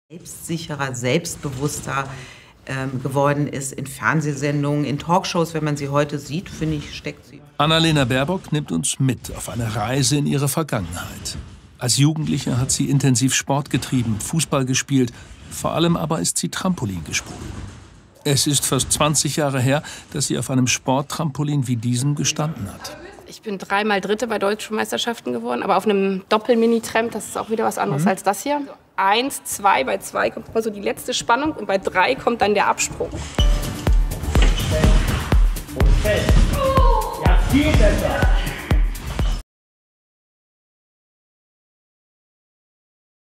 Selbstsicherer, selbstbewusster geworden ist in Fernsehsendungen, in Talkshows. Wenn man sie heute sieht, finde ich, steckt sie. Annalena Baerbock nimmt uns mit auf eine Reise in ihre Vergangenheit. Als Jugendliche hat sie intensiv Sport getrieben, Fußball gespielt, vor allem aber ist sie Trampolin gesprungen. Es ist fast 20 Jahre her, dass sie auf einem Sporttrampolin wie diesem gestanden hat. Ich bin 3-mal Dritte bei Deutschen Meisterschaften geworden, aber auf einem Doppel-Mini-Tramp, das ist auch wieder was anderes als das hier. 1, 2, bei 2 kommt immer so die letzte Spannung und bei 3 kommt dann der Absprung. Und fest. Ja, viel besser.